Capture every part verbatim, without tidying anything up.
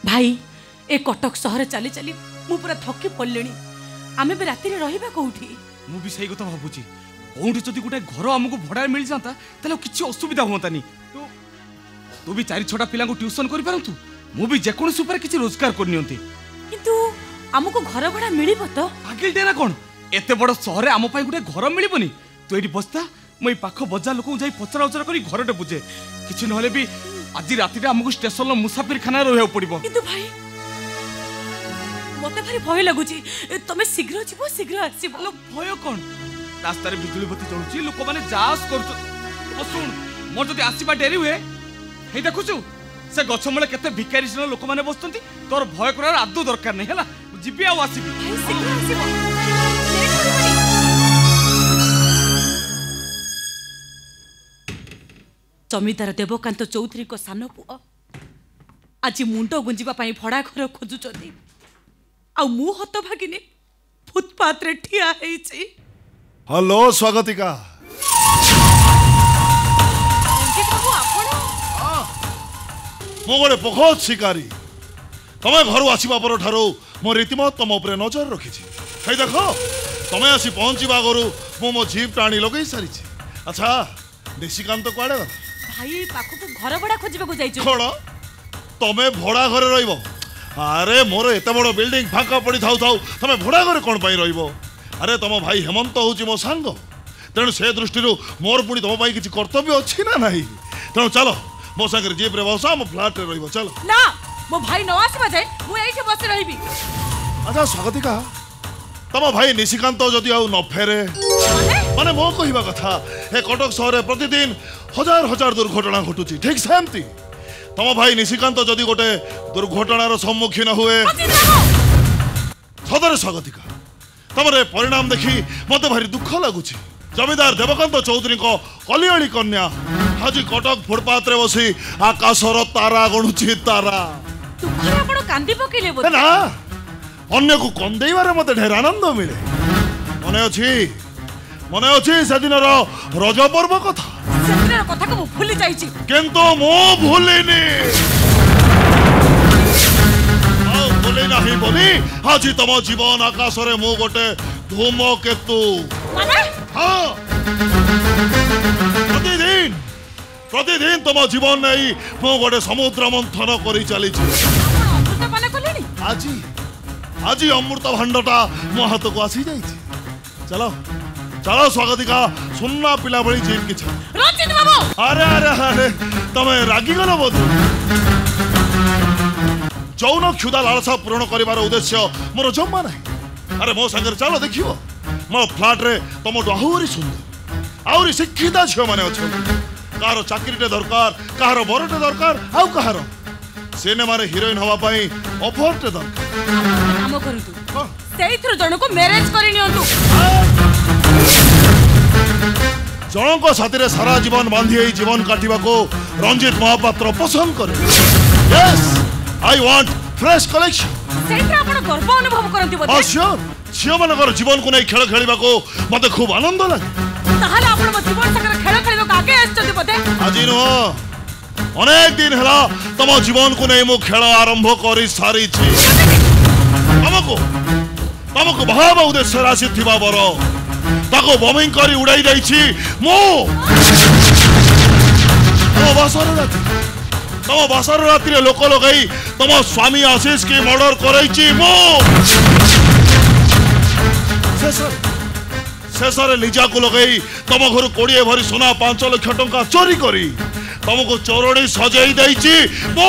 भाई ए कटक सहर चली चली मु पूरा थकी पड़े आमे भी राति रहिबा कोठी मु भी सही कथा भाबुची कोठी जदी गोटे घर हमको भड़ा मिल जाता तले किछि असुविधा होतानी तो तू भी चारि छटा पिला को ट्यूशन करि परंतु मु भी जेकोनसी ऊपर किछि रोजगार करनियंती किंतु हमको घर भड़ा मिलिबो तो आगिल डेरा कोन एते बड़ शहर हम पई गोटे घर मिलिबोनी तू एठी बसता मई पाख बजार लोक जाई पचरा उचरा करी घरटे बुझे किछि नहले भी आज राति हमको स्टेशन लो मुसाफिर खाना रहउ पड़िबो किंतु भाई मते भारी भय लागुची तमे शीघ्र जीवो शीघ्र आसीबो भय कोन रास्ता रे बिजुली बत्ती जळुची लोक माने जास करत ओ सुन मोर जदी आसीबा डेरी हुए हे देखुछु से गछ मूले केते भिखारी सन लोक माने बसतंती तोर भय करार आदौ दरकार नै हला जिबी आ आसीबी भाई शीघ्र आसीबो जमीदार देवकांत चौधरी को सान पुआ आज मुंड गुंजिबा पई भड़ा घर खोजुचती आ मु हत भागिनी फुटपाथ रे ठिया हेछि। हेलो स्वागतिका अंकित बाबू आपण मो गोटे बहुत शिकारी तमे घर आसीबा पर ठारो मो रीतिमत तम ऊपर नजर रखिछि हे देखो तमे आसी पहुंचीबा गरु मो मो जीप टाणी लगई सारी अच्छा निशिकांत कुआडे गला भाई पाखु को घर भड़ा खोजिबा को जाइछु कोन तमे भड़ा घरे रहिबो अरे मोर एत बड़ बिल्डिंग फांका पड़ी थाउ थाउ तमे भड़ा घरे कोन पई रहिबो अरे तम भाई हेमंत होची मो सांग तेणु से दृष्टि मोर पुणी तुम किसी कर्तव्य अच्छी ना ना तेणु चलो मो सागर जीप रे बस मो फ्लैट रे रहिबो चलो ना मो भाई न आसीबा जाय मु एठी बस रहिबी। अच्छा स्वागतिका तम भाई निशिकांत जदि आउ न फेरे माने मो कहिबा कथा ए कटक शहर प्रतिदिन हजार हजार दुर्घटना घटुची ठीक सेमती तम भाई निशिकांत जदि गोटे दुर्घटनार सम्मुखीन हुए सदरे स्वागतिका तमरे परिणाम देखी मते भारी दुख लगुची जमीदार देवकांत चौधरी को कलियाणी कन्या आज कटक फुटपाथ रे बसी आकाशर तारा गणुची तारा तुखरे आपण कांदी पकेले बोल ना अन्य को कंदेइबारे मते ढेर आनंद मिले मने अछि मने अछि सेदिन रो रज पर्व कथा सेदिन रो कथा को भूली जाईची किंतु मो भूलिनी आ भूली नाही बोली आज तम जीवन आकाश रे मो गोटे धूमकेतु माने हां प्रतिदिन प्रतिदिन तम जीवन नहीं मो गोटे समुद्र मंथन करी चली छी अमृत पाने कोलेनी आज आज अमृत भांडटा मो हाथ को आसी जाई चलो चलो स्वागतिका सुनना पिला बड़ी जीप की रंजित बाबू अरे अरे अरे तमे रागी गलो बोध जौन क्षुदा लालसा पूर्ण करिवार उद्देश्य मोर जम्मा नहीं अरे मो संगे चलो देखियो मो फ्लैट रे तम आहुरी सुंदर आहुरी शिक्षिता झियो माने अच्छे कहार चाकरीटे दरकार कहार बरटे दरकार आउ कहार सिनेमा रे हीरोइन हवा पाई ऑफरटे दरकार काम करतु सेइथरो जण को मैरिज करि नियंतु जन को साथी रे सारा जीवन बांधी एई जीवन काटिबा को रंजित महापात्र पसंद करे yes I want fresh collection सेइथरा आपण गर्व अनुभव करंती बोले अश्योर छियो मनकर जीवन को नहीं खेल खेलिबा को मते खूब आनंद लागे ताहाले आपण मो जीवन संगे खेल खेलिबा को आगे आछते बोले आजि नो अनेक दिन हला तम जीवन को नहीं मो खेल आरंभ करी सारी छी हमको हमको भाव उद्देश्य राशि थिबा बरो ताको बमिंग करी उड़ाई जाई छी मो ओ बासर रात तम बासर रात रे लोक लगाई तम स्वामी आशीष की मर्डर करई छी मो शेषर शेषर लिजा को लगाई तम घर कोड़िए भरी सोना पांच लाख टंका चोरी करी तुमको चोरणी सजाई देई छी मो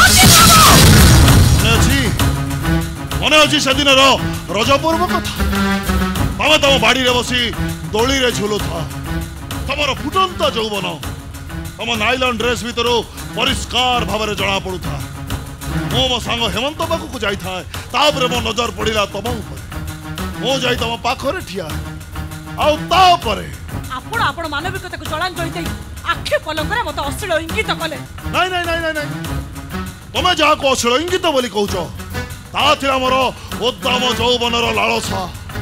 मन अच्छी से दिन रज पर्व कथा तमें तुम बाड़ी रे बसी दोली रे झुलु था तुम फुटंता यौवन तुम नाइलन ड्रेस भीतर परिष्कार भाव में जना पड़ू था मो मो सांग हेमंत पाखक जाई था तापरे मो नजर पड़िला तुम ऊपर मो जाई तुम पाखरे ठिया आउ तापरे आपण आपण मानविकता को जलांजलि देई आखे पलंगरे मते अश्लील इंगित कले नहीं नहीं नहीं नहीं तुम जहा को अश्लील इंगित बोली कहूछ ता थिला मोर उद्दाम यौवनर लालसा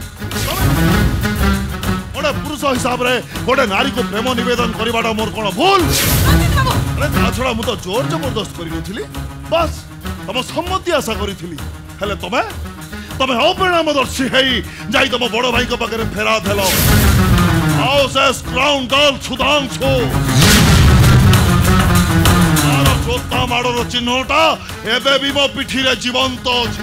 गोटे पुरुष हिसाब रे गोटे नारी को प्रेम निवेदन करवाटा मोर कोन भूल अरे ता छड़ा मु तो जोर जबरदस्त करि नथिली बस तुम सम्मति आशा करी हेले तमे तमे अप्रेणामदर्शी हेई जाई तुम बड़ भाई पाखे फेरा देल हाउस एस क्राउन गर्ल सुधांशु तार जोता माड़र चिन्हटा एबे भी मो पिठी रे जीवंत अछि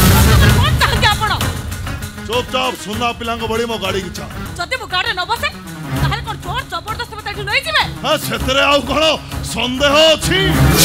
चुपचाप सुना पिला बड़ी मो गाड़ी किछा जदि मो गाड़ी न बसे ताहले कोन जोर जबरदस्त मते एठु नै जिवे हां सेतरे आउ कोन संदेह अछि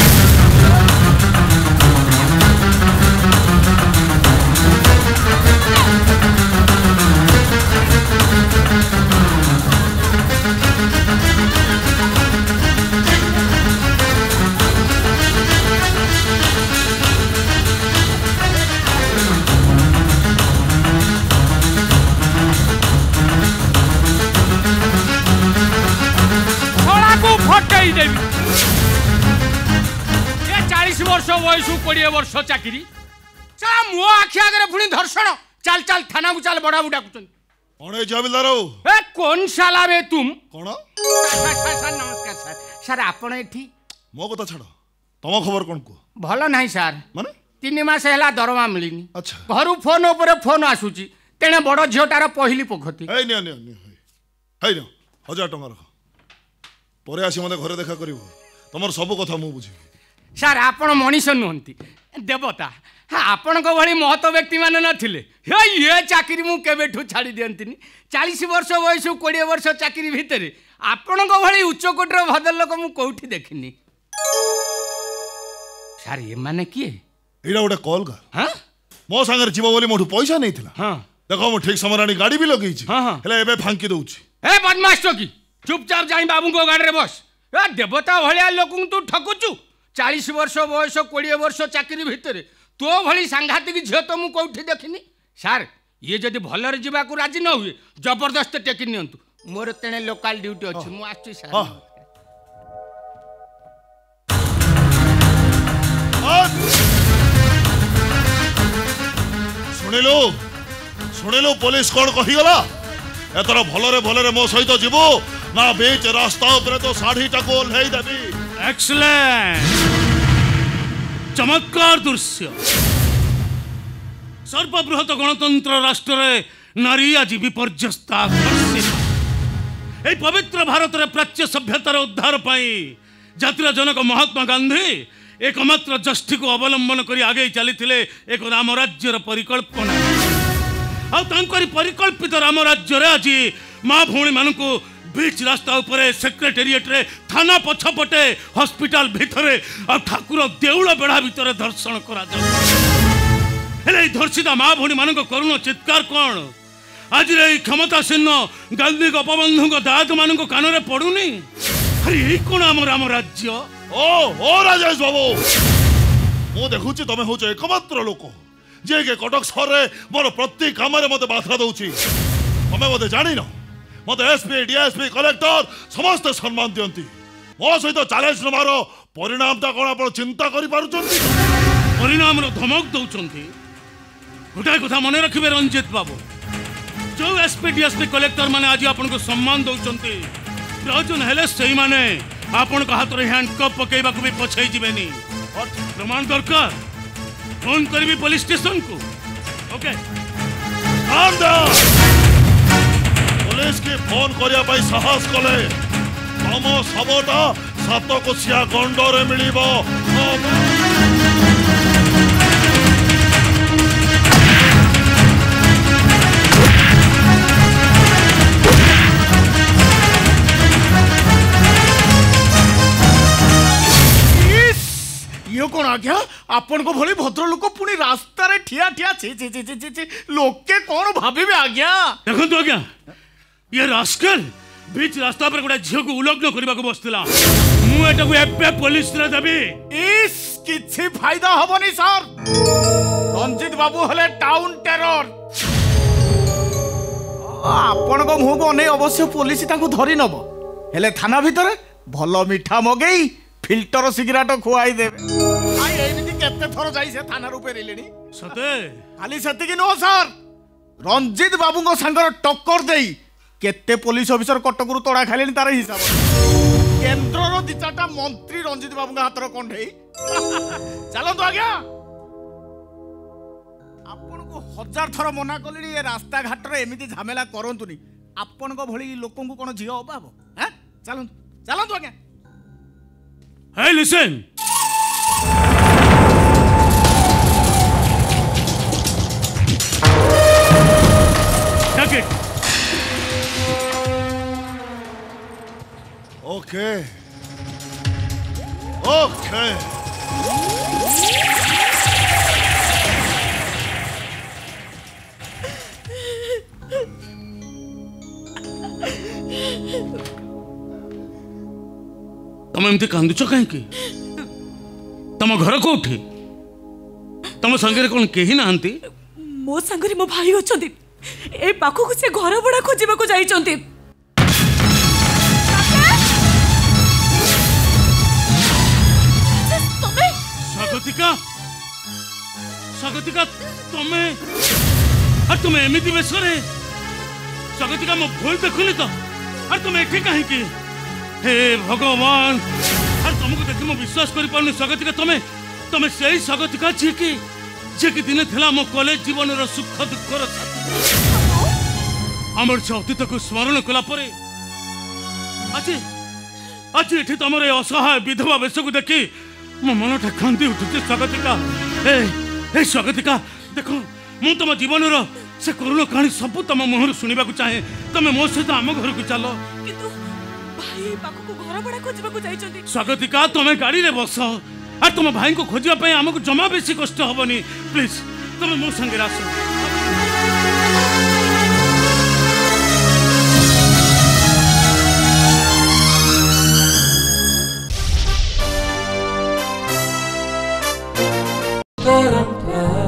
चालीस वर्ष वयस कोड़े वर्ष चाकरी मो आखि आगे पुणी धर्षण चल चल थाना को चल बड़ा बुढ़ा कौन जमीदार ए कौन साला बे तुम कौन सर नमस्कार सर सर आपण एठी मो कथा छाड़ तुम खबर कौन को भल नहीं सर माने तीन मास है दरमा मिलनी अच्छा घर फोन उपर फोन आसूची तेणे बड़ झीटार पहली पोखती ए निया निया निया है न हजार टंका रख परे आसी मते घरे देखा करिवो तमर सब कथा मु बुझी सर आपण मनीष नुहंती देवता आपण को भली महत व्यक्ति मान नथिले हे ये चाकरी मु केबेठू छाड़ी दियंतिनी चालीस वर्ष वयस कोड़े वर्ष चाकरी भितरे आपण को भली उच्च कोटर भद्र लोक मु कोठी देखिनी सर ये माने किए एडा गोटे कॉल का हां मो संगर जीव बोली मोठू पैसा नहीं थिला हां देखो मु ठीक समय रानी गाड़ी भी लगई छी हां हां हेले एबे फांकी दउची ए बदमाश तो की चुपचाप जाई बाबू को गाड़ी रे बस ए देवता भलिया लोक तू ठकुचु चालीस वर्ष बयस कोड़े वर्ष चाकरी भितर तो भली सांघातिक झील तो मुझे कौटी देखनी सार ये जदि भलर जावाक राजी न हुए जबरदस्त टेकी नियंतु मोर तेणे लोकल ड्यूटी अच्छी मु आछी सार सुनिलु सुनिलु पुलिस कौन कहीगला एतर भलरे भलरे मो सहित जीवो ना बीच रास्ता उपरे तो साड़ी टाको ओल्हेई देबी एक्सलेंट चमत्कार दृश्य सर्वबृहत गणतंत्र राष्ट्र नारी आज विपर्यस्ता ए पवित्र भारत रे प्राच्य सभ्यतार उद्धार पाई जातिर जनक महात्मा गांधी एकमात्र जष्टि को अवलंबन करी आगे चली एक राम राज्यर परिकल्पना आ परिकल्पित राम राज्य आज माँ भौणी मान बीच रास्ता उपरे सेक्रेटेरिएट रे थाना पछपटे हॉस्पिटल भितरे आ ठाकुर देउल बेढ़ा भितरे दर्शन करा हेले धर्षिता माँ भौणी मान करुण चित्कार कौन आज रे क्षमतासीन गांधी गोपबंधु दाद मान कान रे पड़ुनी अरे यही कौन आम राम राज्य ओ ओ राजेश बाबू मु देखुची तमे होच एकमात्र लोक जे के कटक शहर रे मोर प्रति काम रे मते बाधा दउची तमे मते जानि न मत एसपी डीएसपी कलेक्टर समस्त सम्मान दियंती मो सहित चैलेंज नमार परिणाम ता कोन आपण चिंता करि पारुचंती परिणाम रो धमक दउचंती गोटाय कथा मने रखिबे रंजित बाबू जो एसपी डीएसपी कलेक्टर माने आज आपन को सम्मान दउचंती प्रयोजन हेले सही माने आपन को हाथ रे हैंडकप पकेबा को भी पछै जिबेनी और प्रमाण दरकार फोन करबी पुलिस स्टेशन को ओके आंदा पुलिस की फोन करिया पाई साहस कले तम सबटा सात कोसिया गंडरे मिलिबो ये कौन आ गया आपन को भली भद्र लोक पुणी रास्ता रे ठिया ठिया छी छी छी छी छी लोके कौन भाबीबे आ गया देखो तो आ गया ये रास्कल बीच रास्ता पर गोटे झील को उलग्न करने को बसला मु एटा को एबे पुलिस रे देबी इस किछि फायदा हबनी सर रंजित बाबू हले टाउन टेरर आपन को मुह को नै अवश्य पुलिस ताको धरि नबो हेले थाना भीतर भलो मिठा मगेई फिल्टर सिगरेट खुआई देबे आई एमिति केते थरो जाई से थाना रूपे रेलेनी सते खाली सते कि नो सर रंजित बाबू को संगर टक्कर देई केते पुलिस ऑफिसर कटकरू तोड़ा खालेनी तार हिसाब केंद्र रो दिचाटा मंत्री रंजित बाबू का हाथ रो कंढेई चलो तो आ गया ଆପଣଙ୍କୁ ହଜାର ଥର ମନା କଲିଣି ଏ ରାସ୍ତା ଘାଟରେ ଏମିତି ଝାମେଲା କରନ୍ତୁନି। ଆପଣଙ୍କ ଭଳି ଲୋକଙ୍କୁ କ'ଣ ଝିଅ ଅଭାବ? ହଁ ଚାଲନ୍ତୁ ଚାଲନ୍ତୁ ଆଜ୍ଞା। Hey, listen! Take it! Okay. Okay. तुम एमती कांदुच कहीं तम घर कोठी तम संगे कौन कही ना मो संगे मो भाई अच्छा ए पाखक से घर भड़ा खोजा जाइछन्ति। स्वागतिका स्वागतिका तमे और तुम एमती बेश स्वागतिका मो भूल देखुनी तो और तुम एठी कहीं की हे भगवान और तुमको देखि मो विश्वास करि पाउनी। स्वागतिका तमे तमे सही स्वागतिका छी की जे कि दिने थिला मो कॉलेज जीवन रो सुख दुख रो हमर से अतीत को स्मरण कला परे आज आज एठी तमर ए असहाय विधवा वेश को देखि मो मनटा कांदी उठुचे। स्वागतिका ए ए स्वागतिका देखो मु तुम जीवन रो से करुण कहानी सब तुम मुहर सुनिबा को चाहे तमे मो सहित आम घर को चलो। किंतु भाई पाखक घर भड़ा खोजा जाइछन्ति। स्वागतिका तुम गाड़ी रे बस और तुम भाई को खोजा आमको जमा बेसी कष्ट हेनी। प्लीज तुम मो संगे आस। But I'm proud.